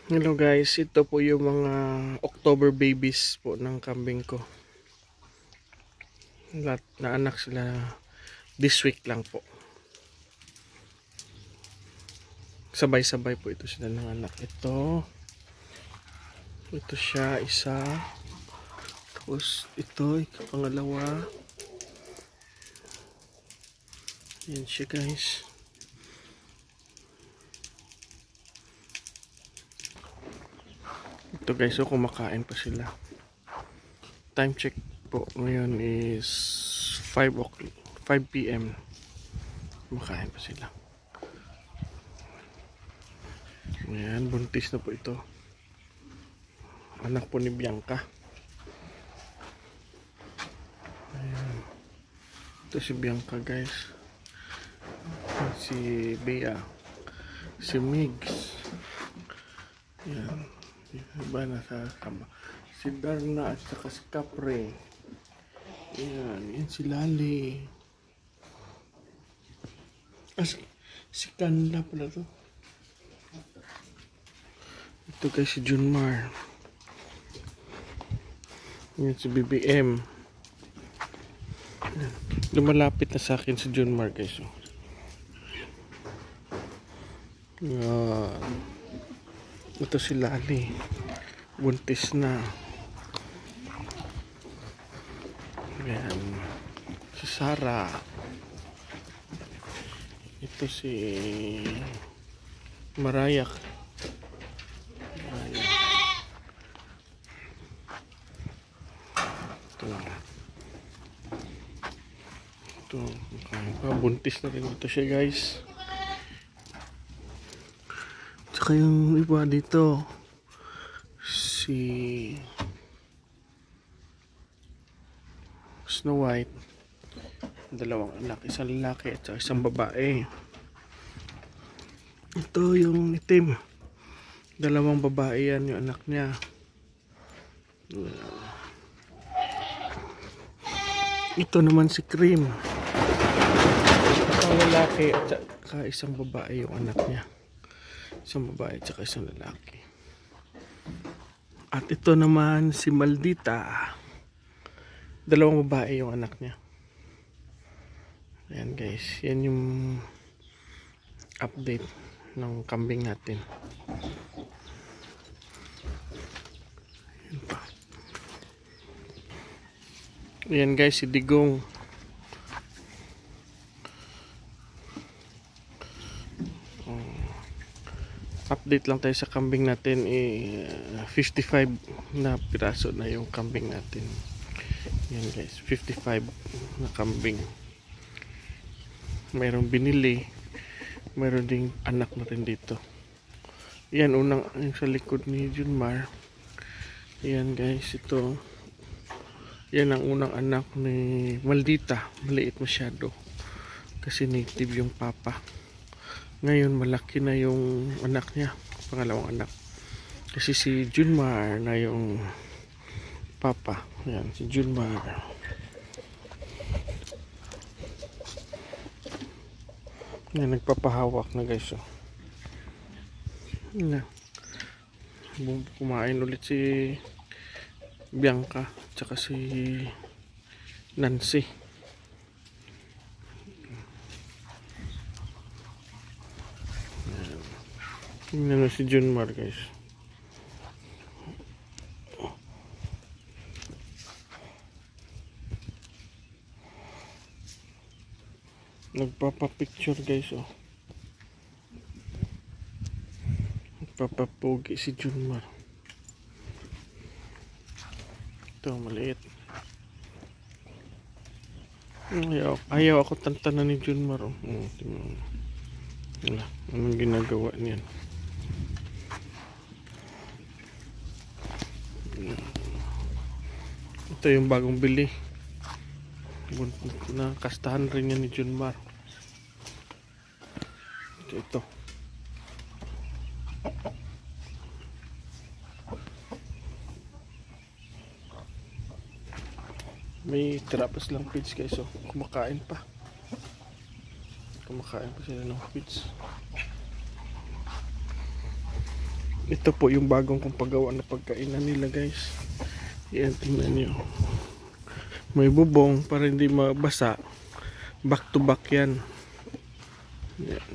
Hello guys, ito po yung mga October babies po ng kambing ko. Lahat na anak sila this week lang po. Sabay-sabay po ito sila ng anak. Ito siya, isa. Tapos ito, pangalawa. Yan siya guys. Ito guys, so kumakain pa sila. Time check po ngayon is 5 p.m. Kumakain pa sila. Ayan, buntis na po ito. Anak po ni Bianca. Ayan. Ito si Bianca guys. Si Bea. Si Migs. Ayan. Iba na sa kama. Si Darna at saka si Capre. Ayan. Yan si Lali. Si Kanla pala to. Ito guys si Junmar. Yan si BBM. Lumalapit na sa akin si Junmar guys. Ito si Lali. Buntis na. Ayan. Si Sarah. Ito si Marayak. Ito. Buntis na rin ito siya guys. Tsaka yung iba dito si Snow White, dalawang anak, isang lalaki at isang babae. Ito yung itim, dalawang babae yan yung anak niya. Ito naman si Cream, isang lalaki at isang babae yung anak niya. Isang babae at isang lalaki. At ito naman si Maldita. Dalawang babae yung anak niya. Ayan guys. Yan yung update ng kambing natin. Ayan pa. Ayan guys si Digong. Update lang tayo sa kambing natin. 55 na piraso na yung kambing natin. Yan guys, 55 na kambing. Mayroong binili, mayroon ding anak na rin dito. Yan unang yung sa likod ni Junmar. Yan guys, ito. Yan ang unang anak ni Maldita. Maliit masyado kasi native yung papa. Ngayon malaki na yung anak niya, pangalawang anak. Kasi si Junmar na yung papa. Yan, si Junmar. Yan, nagpapahawak na guys. Yan. Kumain ulit si Bianca tsaka si Nancy. Tingnan mo si Junmar guys. Nagpapapicture guys oh. Nagpapapogi si Junmar. Ito maliit. Ayaw ako tantanan ni Junmar oh. Wala, anong ginagawa niyan? Ito yung bagong bili. Nakastahan rin yan ni Junmar. Ito. May tirapas lang feeds guys. So, kumakain pa sila ng feeds. Ito po yung bagong kong paggawa na pagkainan nila guys. Yan, tingnan nyo. May bubong para hindi mabasa. Back to back yan. Yan.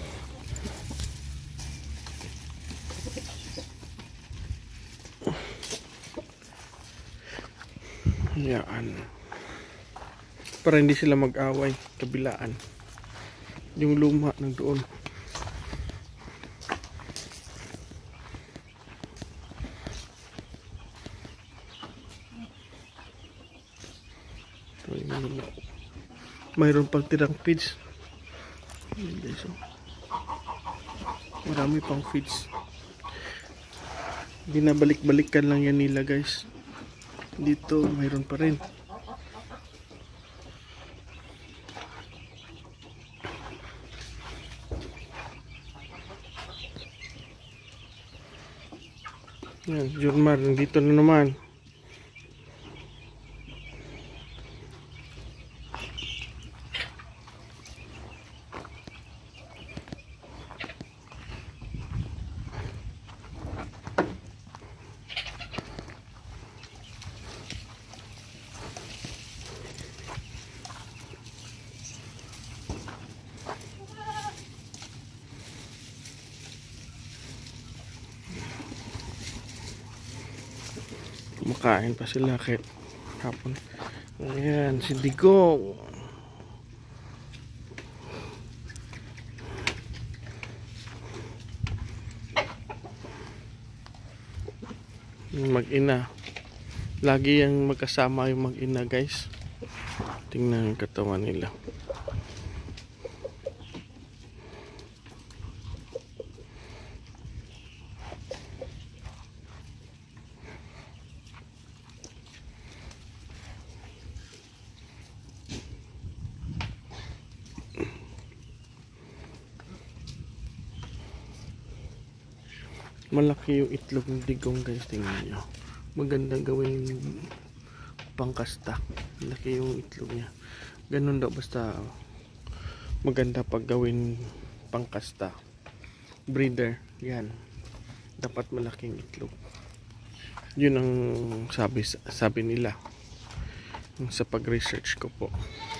Yan. Para hindi sila mag-away. Kabilaan. Yung luma nandoon. Mayroon pang tirang feeds. Marami pang feeds. Binabalik-balikan lang yan nila guys. Dito mayroon pa rin. Yan, Junmar, dito na naman. Kumakain pa sila kahit hapon. Ayan, si Digong. Yung mag-ina. Lagi yung magkasama yung mag-ina guys. Tingnan yung katawan nila. Malaki yung itlog ng digong guys, tingnan nyo. Maganda gawin pangkasta. Malaki yung itlog niya. Ganun daw, basta maganda pag gawin pangkasta. Breeder, yan. Dapat malaking itlog. Yun ang sabi nila sa pag-research ko po.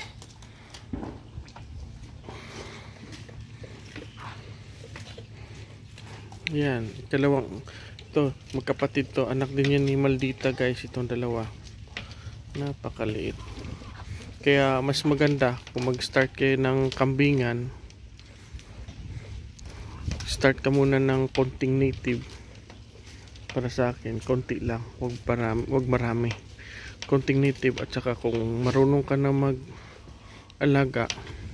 Yan, dalawang ito, magkapatid to, anak din yan ni Maldita guys, itong dalawa. Napakaliit. Kaya mas maganda kung mag-start kayo ng kambingan, start ka muna ng konting native. Para sa akin, konti lang, wag marami. Konting native, at saka kung marunong ka na mag-alaga,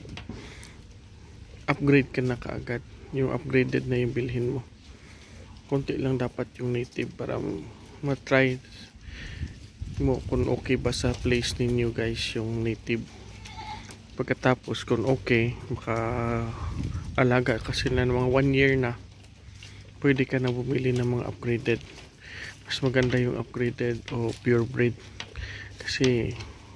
upgrade ka na kaagad. Yung upgraded na yung bilhin mo. Konti lang dapat yung native para matry mo kung okay ba sa place ninyo guys yung native. Pagkatapos kung okay, maka-alaga kasi na ng mga 1 year na, pwede ka na bumili ng mga upgraded. Mas maganda yung upgraded o purebred kasi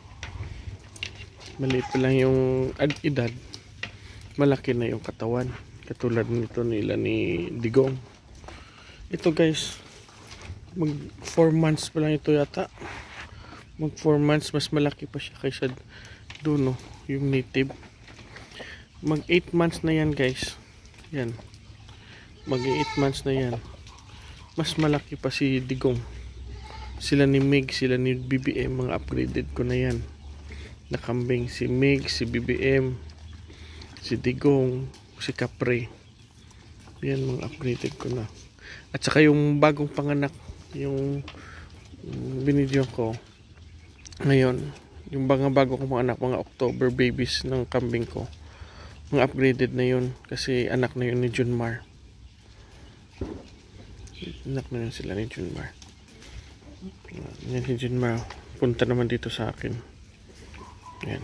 maliit pa lang yung edad, malaki na yung katawan, katulad nito nila ni Digong. Ito guys, mag 4 months pa lang ito yata. Mag 4 months, mas malaki pa siya kaysa doon, no, yung native. Mag 8 months na yan guys. Yan. Mag 8 months na yan. Mas malaki pa si Digong. Sila ni Mig, sila ni BBM, mga upgraded ko na yan. Nakambing si Mig, si BBM, si Digong, si Capre. Yan, mga upgraded ko na. At saka yung bagong panganak, yung binidyo ko ngayon, yung bago kong mga anak, mga October babies ng kambing ko, mga upgraded na yun kasi anak na yun ni Junmar. Anak na yun sila ni Junmar. Yan si Junmar, punta naman dito sa akin. Yan.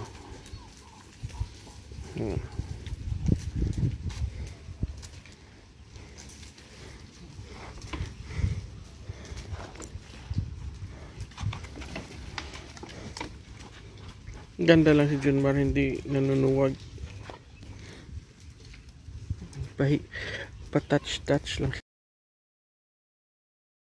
Ganda lang si Junmar, hindi nanunuwag. Pa-touch-touch lang